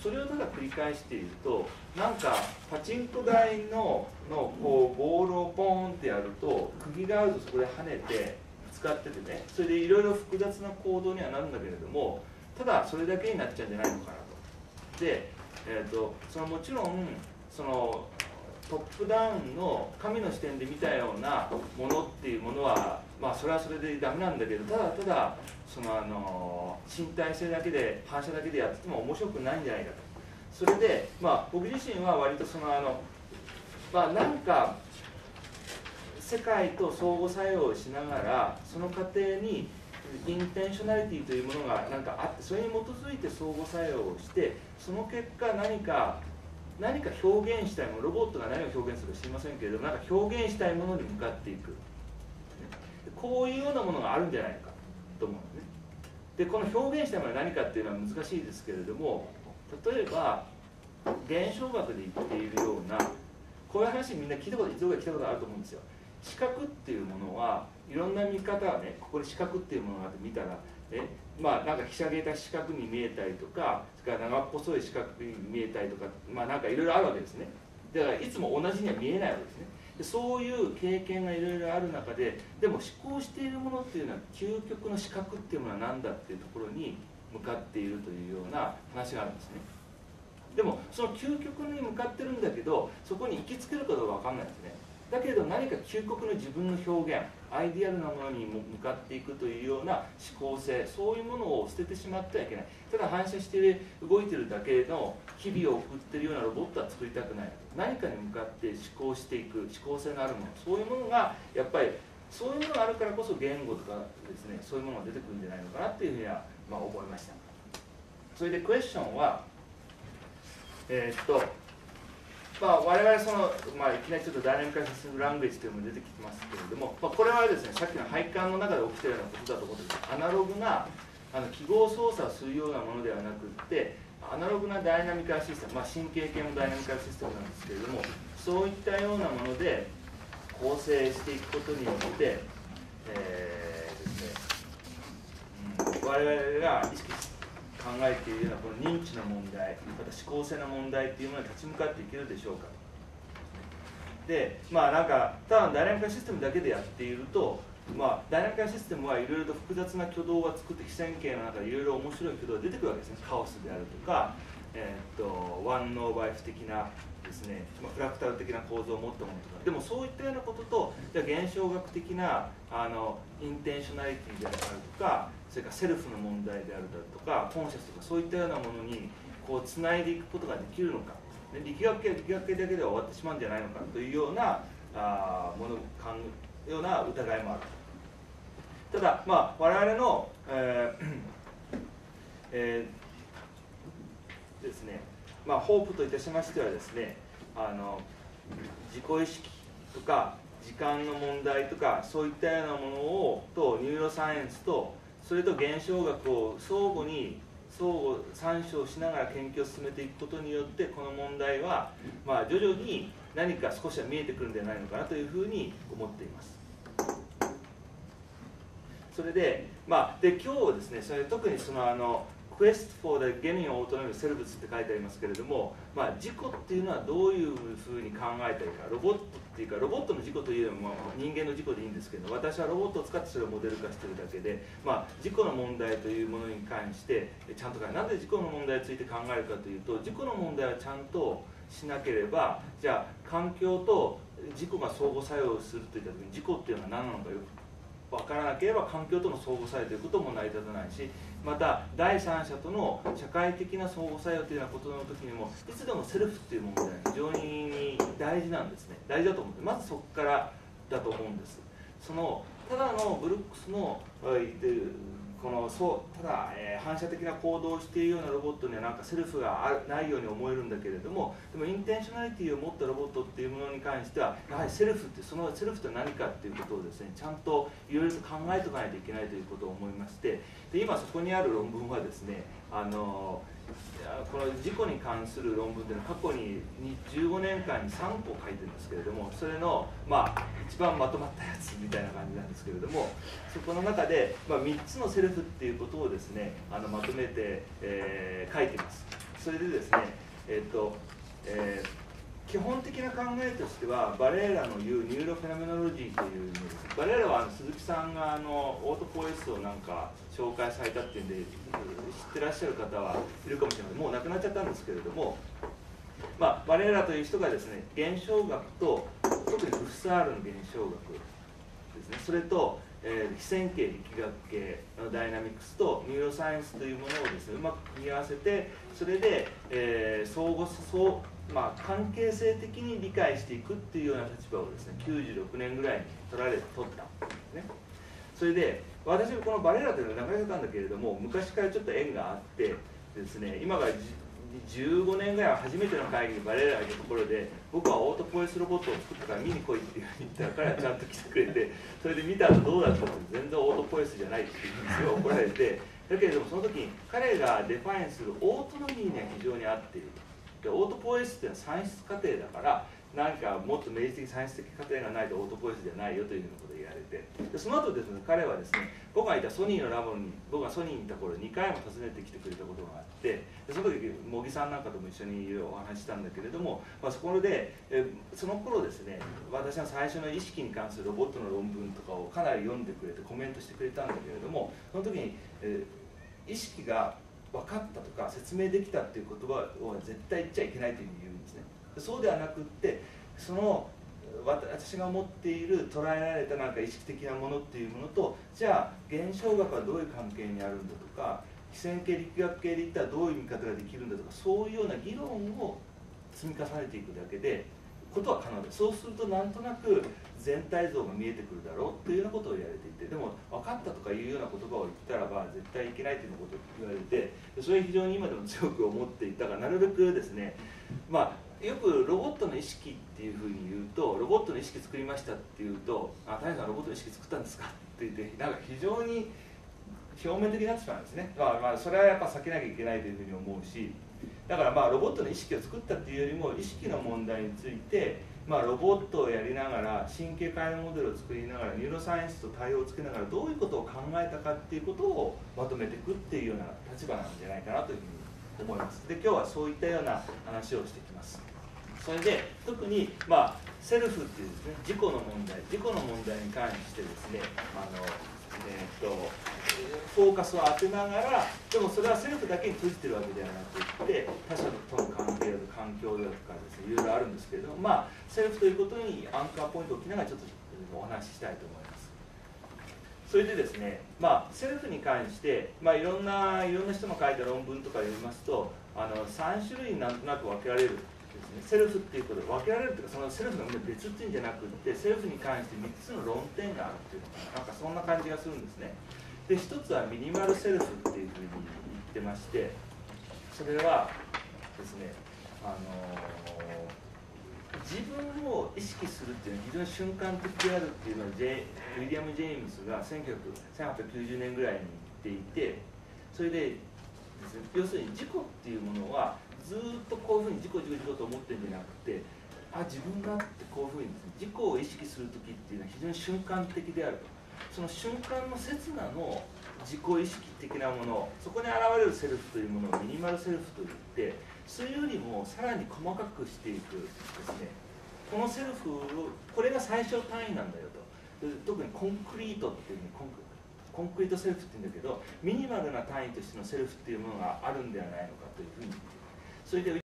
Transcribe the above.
それをただ繰り返していると、なんかパチンコ台のこうボールをポーンってやると釘があるとそこで跳ねて使っててね、それでいろいろ複雑な行動にはなるんだけれども、ただそれだけになっちゃうんじゃないのかなと。で、そのもちろんそのトップダウンの神の視点で見たようなものっていうものは、まあそれはそれでダメなんだけど、ただその身体性だけで反射だけでやってても面白くないんじゃないかと。それでまあ僕自身は割とそのまあなんか世界と相互作用をしながら、その過程にインテンショナリティというものがなんかあって、それに基づいて相互作用をして、その結果何か表現したいもの、ロボットが何を表現するか知りませんけれども、なんか表現したいものに向かっていく、こういうようなものがあるんじゃないかと思うんですね。でこの表現したいものは何かっていうのは難しいですけれども、例えば現象学で言っているような、こういう話みんな聞いたこと、一度ぐらい聞いたことあると思うんですよ。視覚っていうものはいろんな見方はね、ここで視覚っていうものがあって見たら、まあなんかひしゃげた四角に見えたりとか、それから長っぽそい四角に見えたりとか、まあなんかいろいろあるわけですね。だからいつも同じには見えないわけですね。でそういう経験がいろいろある中で、でも思考しているものっていうのは究極の視覚っていうものは何だっていうところに向かっているというような話があるんですね。でもその究極に向かってるんだけど、そこに行きつけるかどうか分かんないんですね。だけど何か究極の自分の表現、アイディアルなものに向かっていくというような思考性、そういうものを捨ててしまってはいけない。ただ反射して動いてるだけの日々を送っているようなロボットは作りたくない。何かに向かって思考していく、思考性のあるもの、そういうものがやっぱりそういうものがあるからこそ言語とかですね、そういうものが出てくるんじゃないのかなっていうふうにはまあ思いました。それでクエスチョンはまあ、我々その、まあ、いきなりちょっとダイナミックアシステントラングエッジというのも出てきてますけれども、まあ、これはですね、さっきの配管の中で起きているようなことだと思ってアナログな記号操作をするようなものではなくって、アナログなダイナミックアシステム、まあ、神経系のダイナミックアシステムなんですけれども、そういったようなもので構成していくことによってですね、我々が意識して考えているようなこの認知の問題、また思考性の問題っていうものに立ち向かっていけるでしょうか。で、まあなんかただダイナミックシステムだけでやっていると、まあダイナミックシステムはいろいろと複雑な挙動を作って、非線形の中でいろいろ面白い挙動が出てくるわけですね。カオスであるとか、ワンノーバイフ的なですね、フラクタル的な構造を持ったものとか、でもそういったようなことと、じゃあ現象学的なインテンショナリティであるとか、それからセルフの問題であるとか、コンシャスとか、そういったようなものにこうつないでいくことができるのか、力学系だけでは終わってしまうんじゃないのかというようなような疑いもある。ただ、まあ、我々の、ですね、まあ、ホープといたしましてはですね、自己意識とか時間の問題とか、そういったようなものをとニューロサイエンスとそれと現象学を相互参照しながら研究を進めていくことによって、この問題は、まあ、徐々に何か少しは見えてくるんじゃないのかなというふうに思っています。それで、まあ、今日ですね、それ特にそのQuest for the Genuine Autonomous Selves って書いてありますけれども、まあ、自己っていうのはどういうふうに考えたらいいか、ロボットっていうか、ロボットの自己というよりも人間の自己でいいんですけど、私はロボットを使ってそれをモデル化しているだけで、まあ、自己の問題というものに関してちゃんとなんで自己の問題について考えるかというと、自己の問題をちゃんとしなければ、じゃあ環境と自己が相互作用するといった時に、自己っていうのは何なのかよく分からなければ環境との相互作用ということも成り立たないし、また第三者との社会的な相互作用というようなことの時にも、いつでもセルフっていう問題は非常に大事なんですね。大事だと思って、まずそこからだと思うんです。そのただのブルックスのこのただ、反射的な行動をしているようなロボットにはなんかセルフがないように思えるんだけれども、でもインテンショナリティを持ったロボットっていうものに関しては、やはりセルフって、そのセルフとは何かっていうことをですね、ちゃんといろいろと考えておかないといけないということを思いまして、で今そこにある論文はですね、この事故に関する論文というのは過去に15年間に3個書いてるんですけれども、それの、まあ、一番まとまったやつみたいな感じなんですけれども、そこの中で、まあ、3つのセルフっていうことをですね、まとめて、書いています。 それでですね、基本的な考えとしては、バレーラの言うニューロフェノメノロジーというものです。バレーラは鈴木さんがオートポエスをなんか紹介されたっていうんで、知ってらっしゃる方はいるかもしれません。もう亡くなっちゃったんですけれども、バレーラという人がですね、現象学と、特にフッサールの現象学ですね、それと、非線形力学系のダイナミクスとニューロサイエンスというものをですね、うまく組み合わせて、それで、関係性的に理解していくっていうような立場をですね、96年ぐらいに取ったんですね。それで私はこのバレーラというのは長かったんだけれども、昔からちょっと縁があってですね、今が15年ぐらいは初めての会議にバレーラがいたところで、僕はオートポエスロボットを作ったから見に来いっていうふうに言ったら、彼はちゃんと来てくれて、それで見た後どうだったかって全然オートポエスじゃないっていうふうにすごい怒られて、だけれどもその時に彼がデファインするオートノミーには非常に合っていると。でオートポエスっていうのは算出過程だから、なんかもっと明示的算出的過程がないとオートポエスじゃないよというようなことを言われて、でその後ですね、彼はですね、僕がいたソニーのラボに、僕がソニーにいた頃2回も訪ねてきてくれたことがあって、でその時茂木さんなんかとも一緒にお話ししたんだけれども、そこでその頃ですね、私の最初の意識に関するロボットの論文とかをかなり読んでくれてコメントしてくれたんだけれども、その時に、意識が分かったとか説明できたっていう言葉を絶対言っちゃいけないというふうに言うんですね。そうではなくって、その私が持っている捉えられたなんか意識的なものっていうものと、じゃあ現象学はどういう関係にあるんだとか、非線形力学系でいったらどういう見方ができるんだとか、そういうような議論を積み重ねていくだけでことは可能です。そうするとなんとなく全体像が見えてくるだろうというようなことを言われていて、でも分かったとかいうような言葉を言ったらば絶対いけないということを言われて、それは非常に今でも強く思っていたが、なるべくですね、よくロボットの意識っていうふうに言うと、ロボットの意識作りましたっていうと、谷さんロボットの意識作ったんですかって言って、なんか非常に表面的になってしまうんですね。それはやっぱ避けなきゃいけないというふうに思うし、だからロボットの意識を作ったっていうよりも、意識の問題について、ロボットをやりながら、神経回路モデルを作りながら、ニューロサイエンスと対応をつけながら、どういうことを考えたかっていうことをまとめていくっていうような立場なんじゃないかなというふうに思います。で、今日はそういったような話をしていきます。それで特に、セルフっていうですね、自己の問題に関してですね、フォーカスを当てながら、でもそれはセルフだけに閉じてるわけではなくて、他者との関係だとか環境だとかですね、いろいろあるんですけれども、セルフということにアンカーポイントを置きながらちょっとお話ししたいと思います。それでですね、セルフに関して、いろんな人の書いた論文とか読みますと、3種類になんとなく分けられる。セルフっていうことで分けられるというか、そのセルフが別っていうんじゃなくて、セルフに関して3つの論点があるっていうのかな、なんかそんな感じがするんですね。で、1つはミニマルセルフっていうふうに言ってまして、それはですね、自分を意識するっていうのは非常に瞬間的であるっていうのをウィリアム・ジェームスが1890年ぐらいに言っていて、それでですね、要するに自己っていうものはずっとこういうふうに自己と思ってるんじゃなくて、自分だってこういうふうにですね、自己を意識するときっていうのは非常に瞬間的であると。その瞬間の刹那の自己意識的なもの、そこに現れるセルフというものをミニマルセルフといって、それよりもさらに細かくしていくですね、このセルフを、これが最小単位なんだよと。特にコンクリートっていうふうにコンクリートセルフって言うんだけど、ミニマルな単位としてのセルフっていうものがあるんではないのかというふうに言っている。それで